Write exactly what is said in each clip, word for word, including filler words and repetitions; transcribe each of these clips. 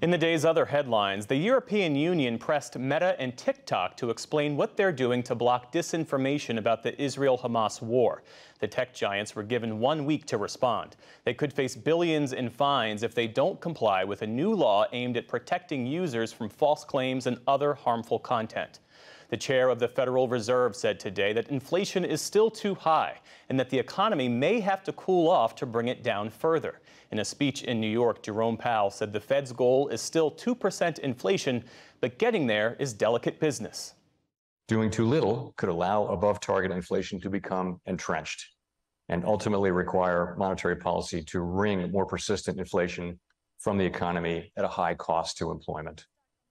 In the day's other headlines, the European Union pressed Meta and TikTok to explain what they're doing to block disinformation about the Israel-Hamas war. The tech giants were given one week to respond. They could face billions in fines if they don't comply with a new law aimed at protecting users from false claims and other harmful content. The chair of the Federal Reserve said today that inflation is still too high and that the economy may have to cool off to bring it down further. In a speech in New York, Jerome Powell said the Fed's goal is still two percent inflation, but getting there is delicate business. Doing too little could allow above-target inflation to become entrenched and ultimately require monetary policy to wring more persistent inflation from the economy at a high cost to employment.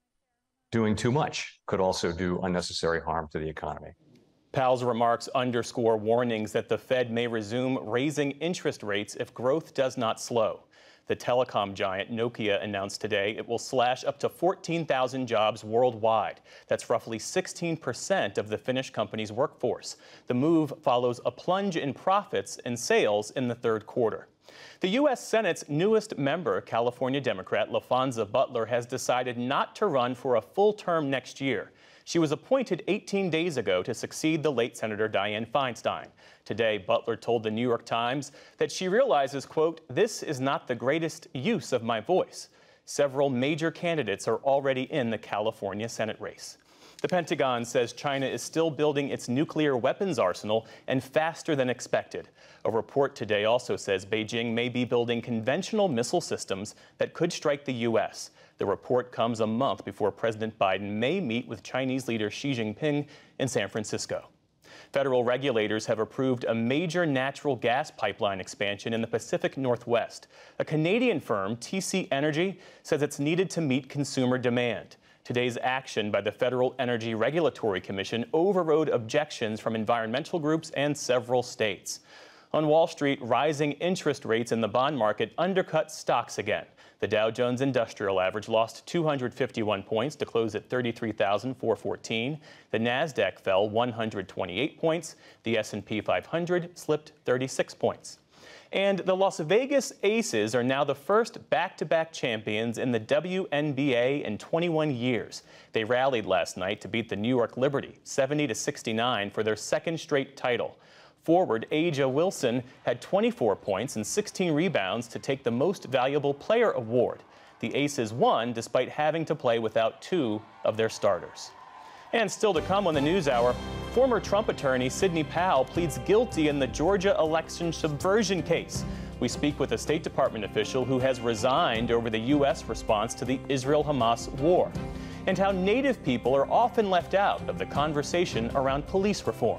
Doing too much could also do unnecessary harm to the economy. Powell's remarks underscore warnings that the Fed may resume raising interest rates if growth does not slow. The telecom giant Nokia announced today it will slash up to fourteen thousand jobs worldwide. That's roughly sixteen percent of the Finnish company's workforce. The move follows a plunge in profits and sales in the third quarter. The U S Senate's newest member, California Democrat LaFonza Butler, has decided not to run for a full term next year. She was appointed eighteen days ago to succeed the late Senator Dianne Feinstein. Today, Butler told the New York Times that she realizes, quote, "This is not the greatest use of my voice." Several major candidates are already in the California Senate race. The Pentagon says China is still building its nuclear weapons arsenal and faster than expected. A report today also says Beijing may be building conventional missile systems that could strike the U S. The report comes a month before President Biden may meet with Chinese leader Xi Jinping in San Francisco. Federal regulators have approved a major natural gas pipeline expansion in the Pacific Northwest. A Canadian firm, T C Energy, says it's needed to meet consumer demand. Today's action by the Federal Energy Regulatory Commission overrode objections from environmental groups and several states. On Wall Street, rising interest rates in the bond market undercut stocks again. The Dow Jones Industrial Average lost two hundred fifty-one points to close at thirty-three thousand four hundred fourteen. The Nasdaq fell one hundred twenty-eight points. The S and P five hundred slipped thirty-six points. And the Las Vegas Aces are now the first back-to-back champions in the W N B A in twenty-one years. They rallied last night to beat the New York Liberty seventy to sixty-nine for their second straight title. Forward A'ja Wilson had twenty-four points and sixteen rebounds to take the Most Valuable Player award. The Aces won despite having to play without two of their starters. And still to come on the NewsHour, former Trump attorney Sidney Powell pleads guilty in the Georgia election subversion case. We speak with a State Department official who has resigned over the U S response to the Israel-Hamas war, and how Native people are often left out of the conversation around police reform.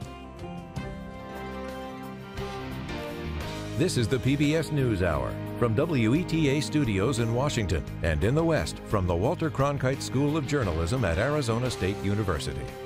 This is the P B S NewsHour from W E T A Studios in Washington and in the West from the Walter Cronkite School of Journalism at Arizona State University.